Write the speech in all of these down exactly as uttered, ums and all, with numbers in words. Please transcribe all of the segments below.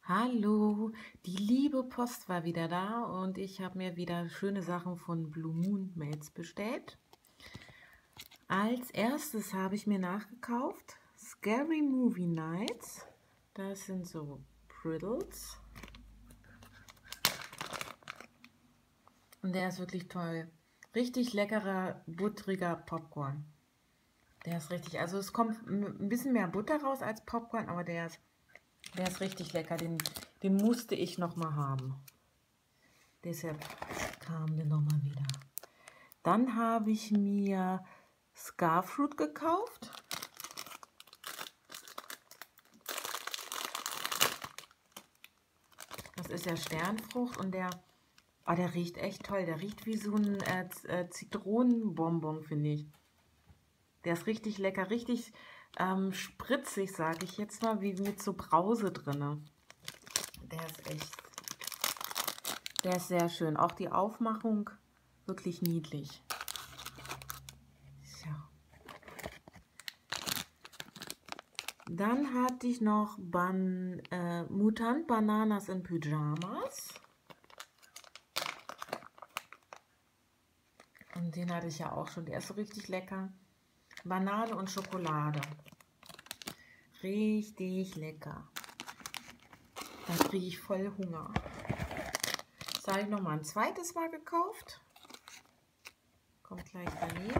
Hallo, die liebe Post war wieder da und ich habe mir wieder schöne Sachen von Blue Moon Mates bestellt. Als erstes habe ich mir nachgekauft Scary Movie Nights. Das sind so Brittles. Und der ist wirklich toll. Richtig leckerer, buttriger Popcorn. Der ist richtig, also es kommt ein bisschen mehr Butter raus als Popcorn, aber der ist, der ist richtig lecker. Den, den musste ich noch mal haben. Deshalb kam der noch mal wieder. Dann habe ich mir Scarfruit gekauft. Das ist ja Sternfrucht und der, oh, der riecht echt toll. Der riecht wie so ein äh, äh, Zitronenbonbon, finde ich. Der ist richtig lecker, richtig ähm, spritzig, sage ich jetzt mal, wie mit so Brause drin. Der ist echt, der ist sehr schön. Auch die Aufmachung wirklich niedlich. So. Dann hatte ich noch Ban äh, Mutant Bananas in Pyjamas. Und den hatte ich ja auch schon. Der ist so richtig lecker. Banane und Schokolade. Richtig lecker. Da kriege ich voll Hunger. Das habe ich noch mal ein zweites Mal gekauft. Kommt gleich daneben.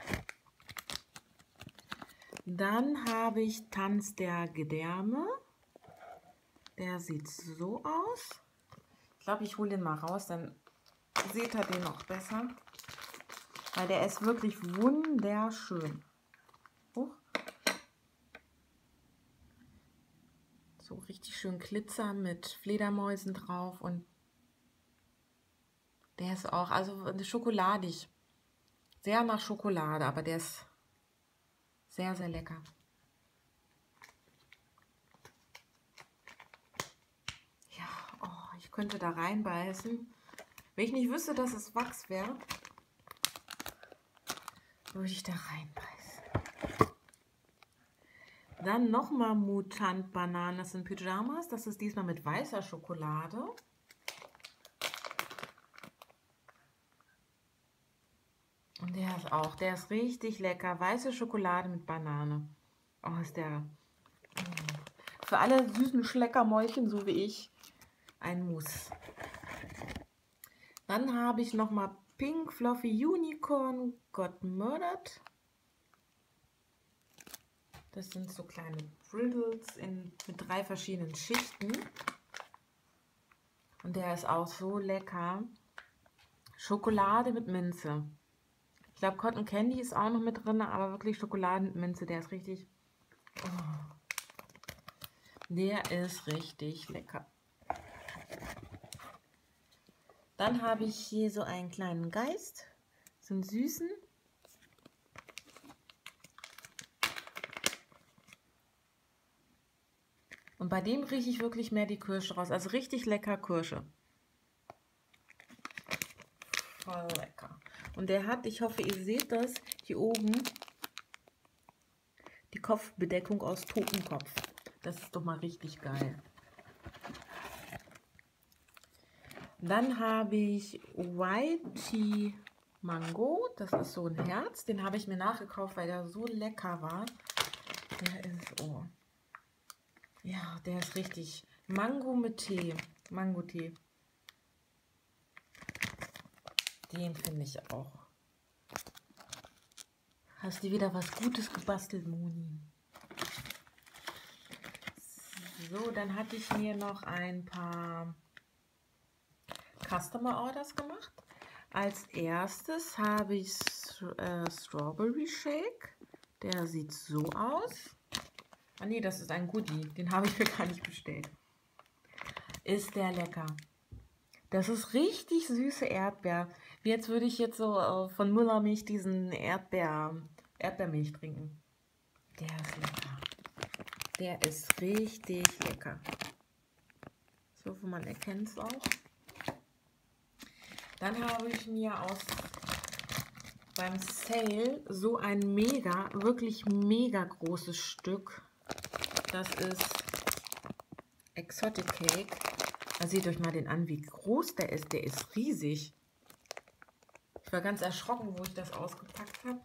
Dann habe ich Tanz der Gedärme. Der sieht so aus. Ich glaube, ich hole den mal raus, dann seht ihr den noch besser. Weil der ist wirklich wunderschön. Huch. So richtig schön Glitzer mit Fledermäusen drauf. Und der ist auch, also schokoladig. Sehr nach Schokolade, aber der ist sehr, sehr lecker. Ja, oh, ich könnte da reinbeißen. Wenn ich nicht wüsste, dass es Wachs wäre, würde ich da reinbeißen. Dann nochmal Mutant Bananas in Pyjamas. Das ist diesmal mit weißer Schokolade. Und der ist auch, der ist richtig lecker. Weiße Schokolade mit Banane. Oh, ist der... Für alle süßen Schleckermäulchen, so wie ich, ein Muss. Dann habe ich nochmal Pink Fluffy Unicorn Got Murdered. Das sind so kleine Brittles in, mit drei verschiedenen Schichten. Und der ist auch so lecker. Schokolade mit Minze. Ich glaube, Cotton Candy ist auch noch mit drin, aber wirklich Schokolade mit Minze. Der ist richtig... Oh, der ist richtig lecker. Dann habe ich hier so einen kleinen Geist. So einen süßen. Und bei dem rieche ich wirklich mehr die Kirsche raus. Also richtig lecker Kirsche. Voll lecker. Und der hat, ich hoffe, ihr seht das, hier oben die Kopfbedeckung aus Totenkopf. Das ist doch mal richtig geil. Dann habe ich Whitey Mango. Das ist so ein Herz. Den habe ich mir nachgekauft, weil der so lecker war. Der ist, oh. Ja, der ist richtig. Mango mit Tee. Mango-Tee. Den finde ich auch. Hast du wieder was Gutes gebastelt, Moni? So, dann hatte ich mir noch ein paar Customer Orders gemacht. Als erstes habe ich äh, Strawberry Shake. Der sieht so aus. Ah nee, das ist ein Goodie. Den habe ich mir gar nicht bestellt. Ist der lecker. Das ist richtig süße Erdbeer. Jetzt würde ich jetzt so äh, von Müllermilch diesen Erdbeer, Erdbeermilch trinken. Der ist lecker. Der ist richtig lecker. Ich hoffe, man erkennt es auch. Dann habe ich mir aus beim Sale so ein mega, wirklich mega großes Stück. Das ist Exotic Cake. Da seht euch mal den an, wie groß der ist. Der ist riesig. Ich war ganz erschrocken, wo ich das ausgepackt habe.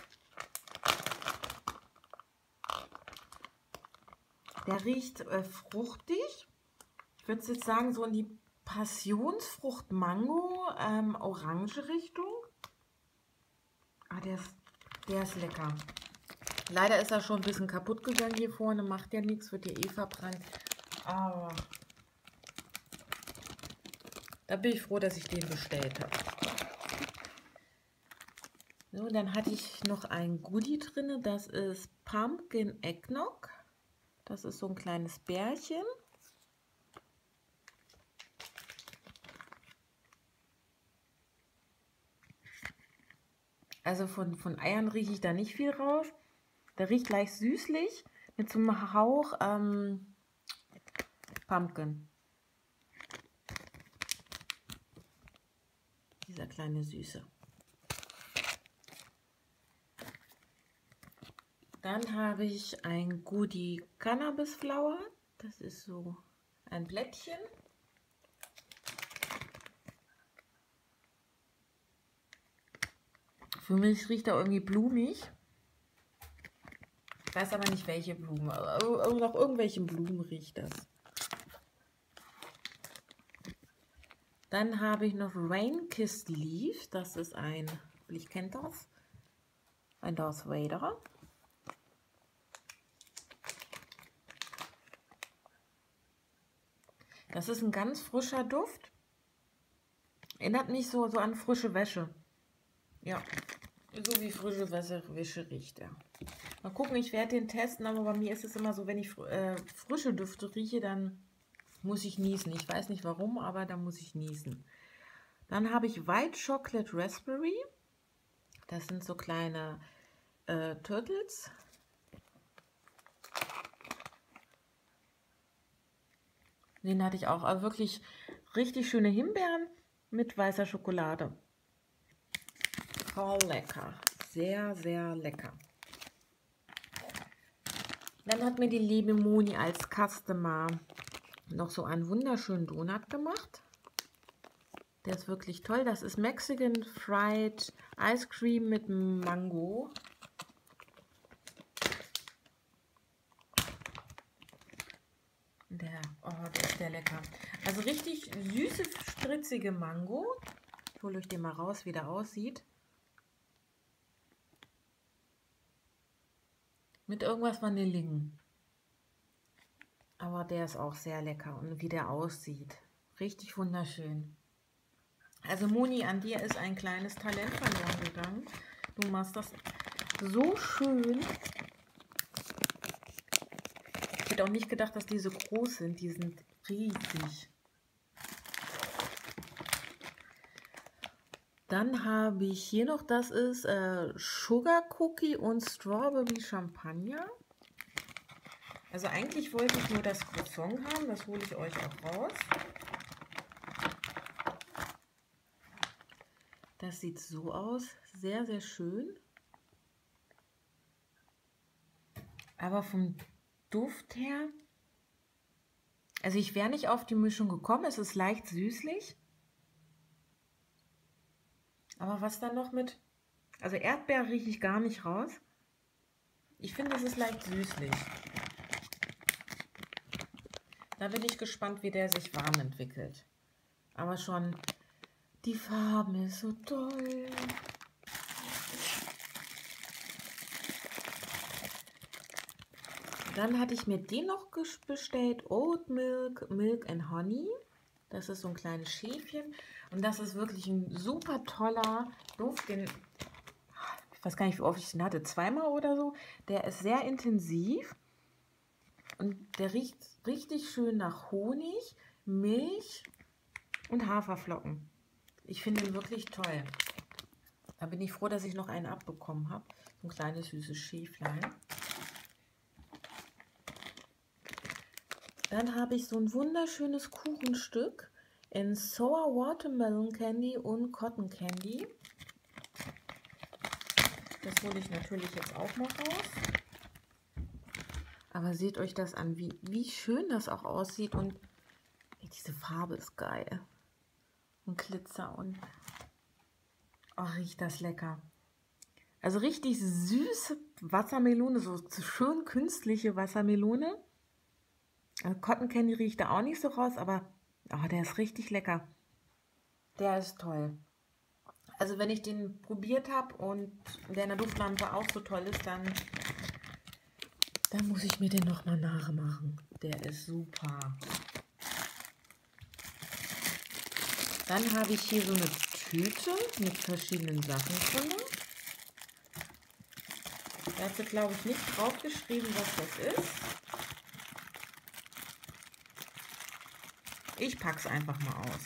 Der riecht äh, fruchtig. Ich würde jetzt sagen, so in die Passionsfrucht Mango, ähm, Orange Richtung. Ah, der ist, der ist lecker. Leider ist er schon ein bisschen kaputt gegangen hier vorne. Macht ja nichts, wird ja eh verbrannt. Aber da bin ich froh, dass ich den bestellt habe. So, dann hatte ich noch ein Goodie drin. Das ist Pumpkin Eggnog. Das ist so ein kleines Bärchen. Also von, von Eiern rieche ich da nicht viel raus. Der riecht leicht süßlich mit so einem Hauch ähm, Pumpkin. Dieser kleine Süße. Dann habe ich ein Goodie Cannabis Flower. Das ist so ein Blättchen. Für mich riecht er irgendwie blumig. Ich weiß aber nicht, welche Blume. Aber nach irgendwelchen Blumen riecht das. Dann habe ich noch Rain Kissed Leaf. Das ist ein, ich kennt das, ein Darth Vader. Das ist ein ganz frischer Duft. Erinnert mich so, so an frische Wäsche. Ja, so wie frische Wäsche, Wäsche riecht er. Mal gucken, ich werde den testen, aber bei mir ist es immer so, wenn ich äh, frische Düfte rieche, dann muss ich niesen. Ich weiß nicht warum, aber da muss ich niesen. Dann habe ich White Chocolate Raspberry. Das sind so kleine äh, Turtles. Den hatte ich auch. Also wirklich richtig schöne Himbeeren mit weißer Schokolade. Voll lecker. Sehr, sehr lecker. Dann hat mir die liebe Moni als Customer noch so einen wunderschönen Donut gemacht. Der ist wirklich toll. Das ist Mexican Fried Ice Cream mit Mango. Der, oh, der ist sehr lecker. Also richtig süße, spritzige Mango. Ich hole euch den mal raus, wie der aussieht. Mit irgendwas Vanilligen. Aber der ist auch sehr lecker. Und wie der aussieht. Richtig wunderschön. Also Moni, an dir ist ein kleines Talent verloren gegangen. Du machst das so schön. Ich hätte auch nicht gedacht, dass die so groß sind. Die sind riesig. Dann habe ich hier noch, das ist äh, Sugar Cookie und Strawberry Champagner. Also eigentlich wollte ich nur das Croissant haben. Das hole ich euch auch raus. Das sieht so aus. Sehr, sehr schön. Aber vom Duft her, also ich wäre nicht auf die Mischung gekommen. Es ist leicht süßlich. Aber was dann noch mit, also Erdbeer rieche ich gar nicht raus. Ich finde, es ist leicht süßlich. Da bin ich gespannt, wie der sich warm entwickelt. Aber schon, die Farbe ist so toll. Dann hatte ich mir den noch bestellt, Oat Milk, Milk and Honey. Das ist so ein kleines Schäfchen. Und das ist wirklich ein super toller Duft. Den, ich weiß gar nicht, wie oft ich den hatte, zweimal oder so. Der ist sehr intensiv. Und der riecht richtig schön nach Honig, Milch und Haferflocken. Ich finde ihn wirklich toll. Da bin ich froh, dass ich noch einen abbekommen habe. So ein kleines süßes Schäflein. Dann habe ich so ein wunderschönes Kuchenstück in Sour Watermelon Candy und Cotton Candy. Das hole ich natürlich jetzt auch mal raus. Aber seht euch das an, wie, wie schön das auch aussieht. Und ey, diese Farbe ist geil. Und Glitzer und oh, riecht das lecker. Also richtig süße Wassermelone, so schön künstliche Wassermelone. Also Cotton Candy riecht da auch nicht so raus, aber oh, der ist richtig lecker. Der ist toll. Also wenn ich den probiert habe und der in der Duftlampe auch so toll ist, dann, dann muss ich mir den nochmal nachmachen. Der ist super. Dann habe ich hier so eine Tüte mit verschiedenen Sachen drin. Da hat sie, glaube ich, nicht drauf geschrieben, was das ist. Ich packe es einfach mal aus.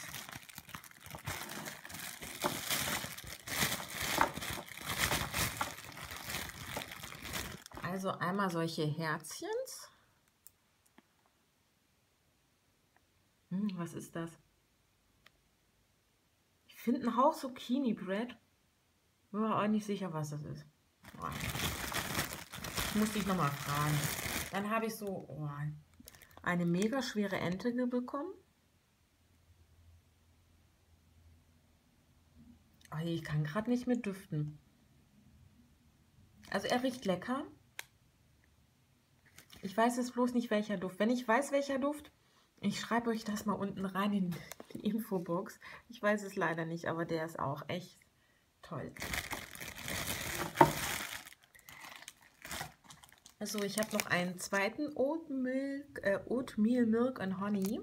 Also einmal solche Herzchens. Hm, was ist das? Ich finde einen Hauch Zucchini Bread. Bin mir auch nicht sicher, was das ist. Oh. Musste ich nochmal fragen. Dann habe ich so oh, eine mega schwere Ente bekommen. Oh, ich kann gerade nicht mit düften. Also er riecht lecker. Ich weiß jetzt bloß nicht, welcher Duft. Wenn ich weiß, welcher Duft, ich schreibe euch das mal unten rein in die Infobox. Ich weiß es leider nicht, aber der ist auch echt toll. Also ich habe noch einen zweiten Oat Milk, äh, Oatmeal Milk and Honey.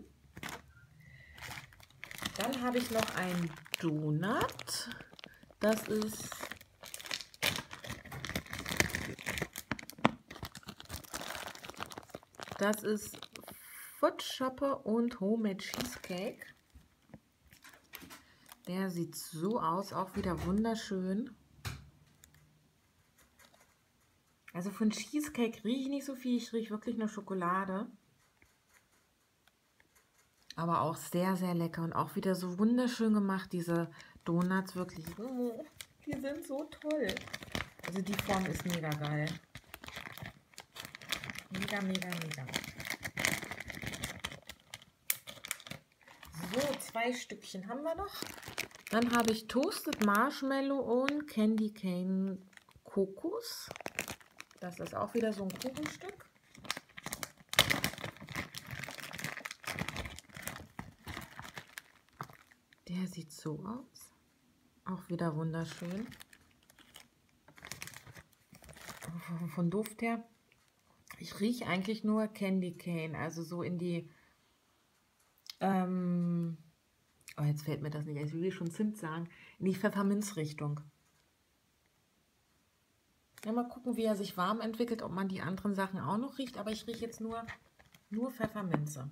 Dann habe ich noch einen Donut. Das ist das ist Foot Shopper und Homemade Cheesecake. Der sieht so aus, auch wieder wunderschön. Also von Cheesecake rieche ich nicht so viel, ich rieche wirklich nur Schokolade. Aber auch sehr, sehr lecker und auch wieder so wunderschön gemacht, diese Donuts, wirklich. Oh, die sind so toll. Also die Form ist mega geil. Mega, mega, mega. So, zwei Stückchen haben wir noch. Dann habe ich Toasted Marshmallow und Candy Cane Kokos. Das ist auch wieder so ein Kuchenstück. Der sieht so aus. Auch wieder wunderschön. Von Duft her. Ich rieche eigentlich nur Candy Cane, also so in die, ähm, oh, jetzt fällt mir das nicht, ich will schon Zimt sagen, in die Pfefferminzrichtung. Ja, mal gucken, wie er sich warm entwickelt, ob man die anderen Sachen auch noch riecht, aber ich rieche jetzt nur, nur Pfefferminze.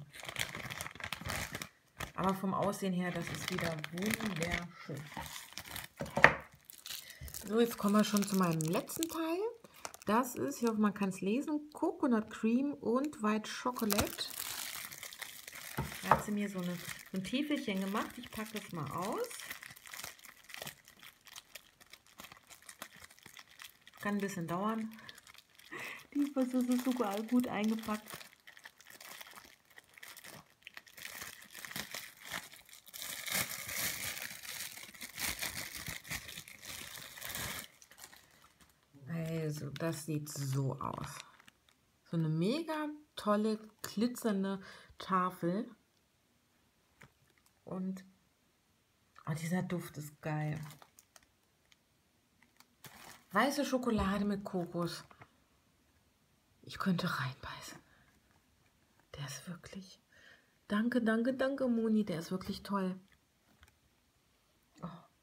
Aber vom Aussehen her, das ist wieder wunderschön. So, jetzt kommen wir schon zu meinem letzten Teil. Das ist, ich hoffe, man kann es lesen, Coconut Cream und White Chocolate. Da hat sie mir so, eine, so ein Täfelchen gemacht. Ich packe das mal aus. Kann ein bisschen dauern. Die ist so gut eingepackt. Also, das sieht so aus. So eine mega tolle, glitzernde Tafel. Und oh, dieser Duft ist geil. Weiße Schokolade mit Kokos. Ich könnte reinbeißen. Der ist wirklich... Danke, danke, danke, Moni. Der ist wirklich toll. Oh.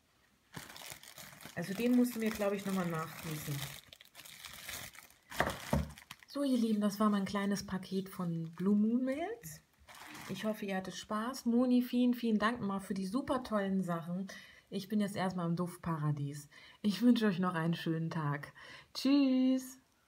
Also den musst du mir, glaube ich, nochmal nachgießen. So, ihr Lieben, das war mein kleines Paket von Blue Moon Mails. Ich hoffe, ihr hattet Spaß. Moni, vielen, vielen Dank mal für die super tollen Sachen. Ich bin jetzt erstmal im Duftparadies. Ich wünsche euch noch einen schönen Tag. Tschüss!